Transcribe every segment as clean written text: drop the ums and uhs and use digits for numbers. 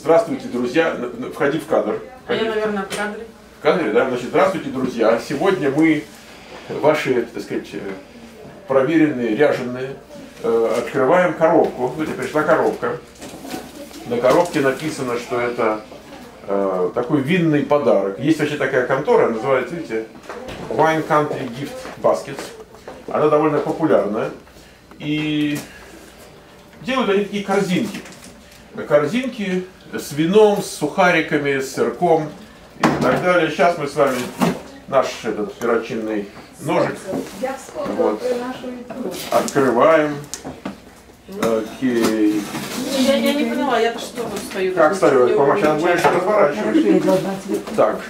Здравствуйте, друзья. Входи в кадр. А я, наверное, в кадре. В кадре, да? Значит, здравствуйте, друзья. Сегодня мы, ваши, так сказать, проверенные, ряженые, открываем коробку. Вот пришла коробка. На коробке написано, что это такой винный подарок. Есть вообще такая контора, называется, видите, Wine Country Gift Baskets. Она довольно популярная. И делают они такие корзинки. Корзинки с вином, с сухариками, с сырком и так далее. Сейчас мы с вами наш этот перочинный ножик вот, открываем. Окей. Я не поняла, я-то что тут стою? Как стою? Помочь, она будешь разворачивать. Так.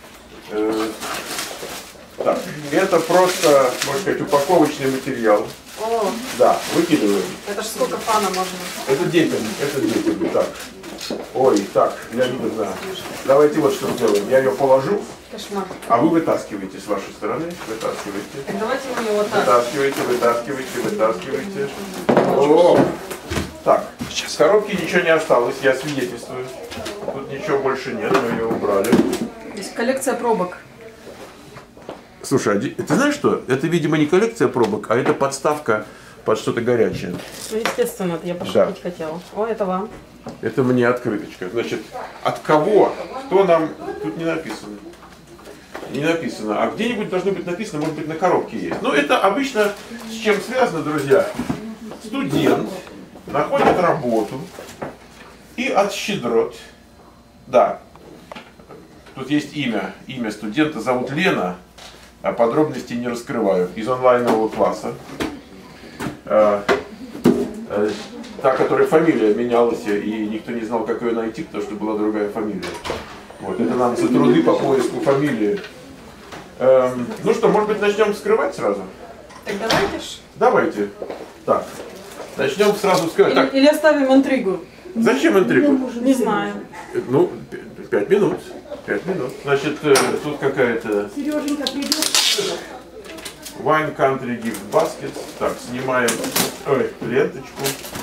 Так. Это просто, можно сказать, упаковочный материал. О, да, выкидываем. Это ж сколько фана можно? Это детям, так. Ой, так, Леонидовна, давайте вот что сделаем. Я ее положу, Кошмар. а вы вытаскиваете с вашей стороны. Вытаскиваете. Так давайте мы его так. Вытаскиваете. О! Так, в коробке ничего не осталось, я свидетельствую. Тут ничего больше нет, мы ее убрали. Здесь коллекция пробок. Слушай, ты знаешь что? Это, видимо, не коллекция пробок, а это подставка под что-то горячее. Ну, естественно, я пошутить хотела. О, это вам. Это мне открыточка. Значит, от кого? Кто нам? Тут не написано. Не написано. А где-нибудь должно быть написано, может быть, на коробке есть. Но это обычно с чем связано, друзья? Студент находит работу и от щедрот. Да. Тут есть имя. Имя студента зовут Лена. А подробностей не раскрываю. Из онлайнового класса. Та, которая фамилия менялась, и никто не знал, как ее найти, потому что была другая фамилия. Вот, это нам за труды по поиску фамилии. Ну что, может быть, начнем вскрывать сразу? Так давайте ж. Давайте. Так, начнем сразу вскрывать. Или оставим интригу? Зачем интригу? Не знаю. Ну, 5 минут. 5 минут. Значит, тут какая-то... Сереженька придет. Wine Country Gift Baskets. Так, снимаем ленточку.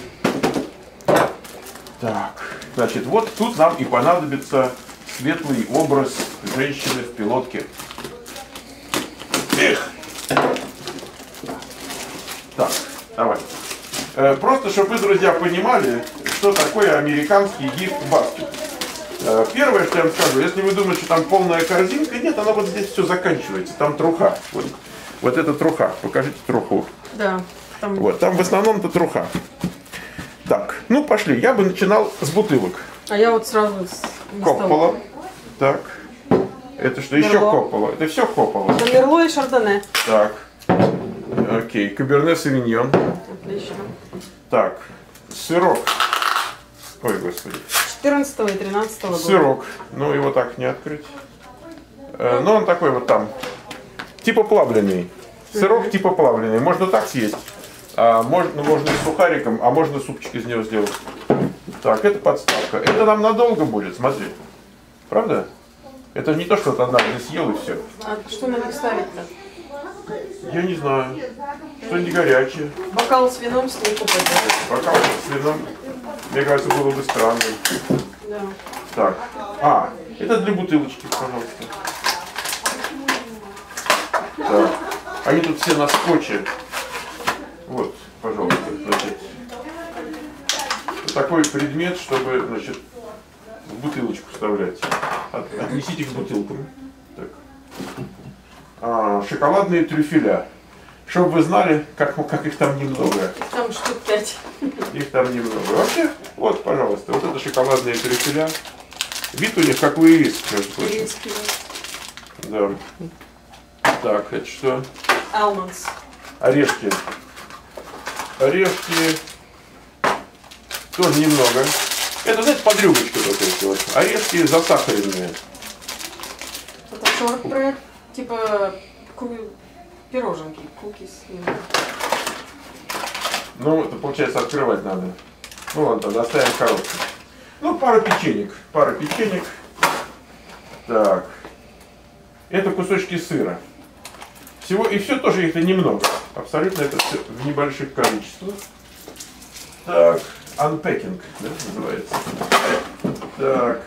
Так, значит, вот тут нам и понадобится светлый образ женщины в пилотке. Эх! Так, давай. Просто, чтобы вы, друзья, понимали, что такое американский gift basket. Первое, что я вам скажу, если вы думаете, что там полная корзинка, нет, она вот здесь все заканчивается, там труха. Вот это труха, покажите труху. Да. Там... Вот, там в основном это труха. Так, ну пошли, я бы начинал с бутылок. А я вот сразу с Коппола. Так, это что, еще Коппола? Это все Коппола. Это Мерло и Шардоне. Так, окей, Каберне Савиньон. Отлично. Так, сырок. Ой, господи. 14 и 13 года. Сырок, ну его так не открыть. Но он такой вот там, типа плавленый. Сырок типа плавленый. Можно так съесть, а можно с сухариком, а можно супчик из него сделать. Так, это подставка. Это нам надолго будет, смотри. Правда? Это не то, что ты однажды съел и все. А что на них ставить-то? Я не знаю. Что-нибудь горячее. Бокал с вином с ней купать. Бокал с вином, мне кажется, было бы странно. Да. Так, это для бутылочки, пожалуйста. Так. Они тут все на скотче. Вот, пожалуйста, значит. Такой предмет, чтобы, значит, в бутылочку вставлять. Отнесите к бутылкам. Так. Шоколадные трюфеля. Чтобы вы знали, как их там немного. Там штук 5. Их там немного. Вообще, вот, пожалуйста, вот это шоколадные трюфеля. Вид у них как у ирисок, между прочим. Да. Так, это что? Алмандс. Орешки. Орешки. Тоже немного. Это, знаете, под рюмочку такой вот. Орешки засахаренные. Это шорт-бред. Типа пироженки. Кукис. Ну, это получается открывать надо. Ну ладно, тогда оставим коробку. Ну, пара печенек. Так. Это кусочки сыра. Всего и все тоже их немного. Абсолютно это все в небольших количествах. Так, unpacking, да, называется. Так.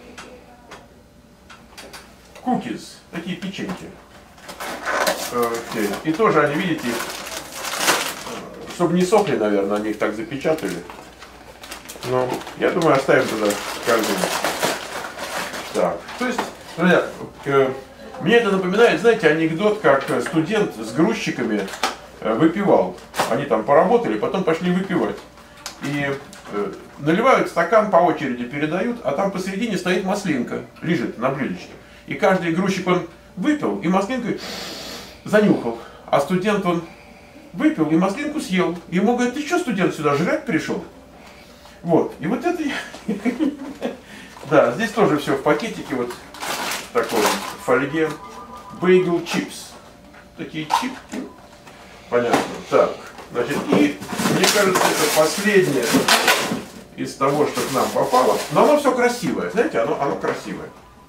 Cookies. Такие печеньки. Окей. И тоже они, видите, чтобы не сохли, наверное, они их так запечатали. Но я думаю, оставим туда корзину. Так. То есть, друзья, мне это напоминает, знаете, анекдот, как студент с грузчиками выпивал. Они там поработали, потом пошли выпивать. И наливают стакан, по очереди передают, а там посередине стоит маслинка, лежит на блюдечке. И каждый грузчик, он выпил, и маслинку занюхал. А студент, он выпил и маслинку съел. Ему говорят: ты что, студент, сюда жрать пришел? Вот. И вот это... Да, здесь тоже все в пакетике, вот в таком фольге. Bagel chips. Такие чипки. Понятно. Так, значит, и мне кажется, это последнее из того, что к нам попало. Но оно все красивое, знаете, оно красивое.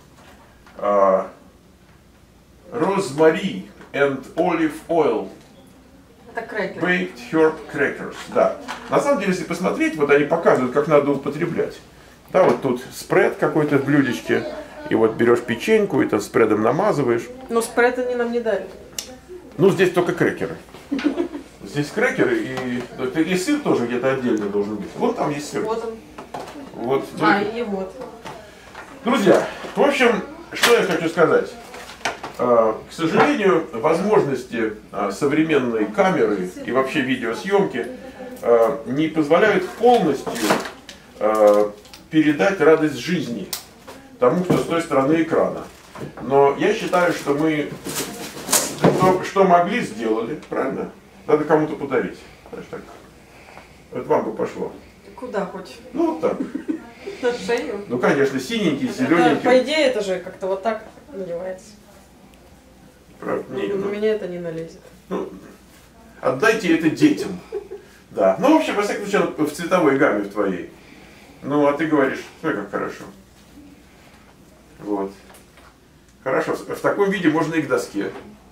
Rosemary and olive oil. Это крекер. Baked herb crackers. Да. На самом деле, если посмотреть, вот они показывают, как надо употреблять. Да, вот тут спред какой-то в блюдечке. И вот берешь печеньку, и там спредом намазываешь. Но спред они нам не дали. Ну, здесь только крекеры. Здесь крекеры и сыр тоже где-то отдельно должен быть. Вон там есть сыр. Вот он. Вот. И вот. Друзья, в общем, что я хочу сказать. К сожалению, возможности современной камеры и вообще видеосъемки не позволяют полностью передать радость жизни тому, кто с той стороны экрана. Но я считаю, что мы что могли, сделали, правильно? Надо кому-то подарить. Знаешь, так. Это вам бы пошло. Куда хоть? Ну вот так. На шею. Ну конечно, синенький, Это, зелененький. по идее, это же как-то вот так надевается. Правда, На меня это не налезет. Ну, отдайте это детям. Да. Ну, в общем, во всяком случае, в цветовой гамме в твоей. Ну, а ты говоришь, ой, как хорошо. Вот. Хорошо. В таком виде можно и к доске.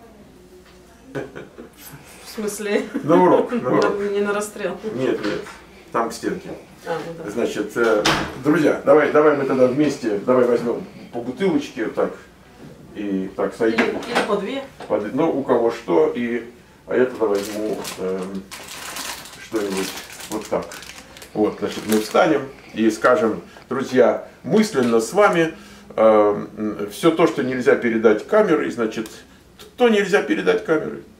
В смысле? На урок. На урок. Не на расстрел. Нет. Там к стенке. Ну да. Значит, друзья, давай мы тогда вместе, давай возьмем по бутылочке вот так. И так сойдем. Или по две. Ну, у кого что, а я тогда возьму что-нибудь вот так. Вот, значит, мы встанем и скажем: друзья, мысленно с вами все то, что нельзя передать камерой, значит, то нельзя передать камерой.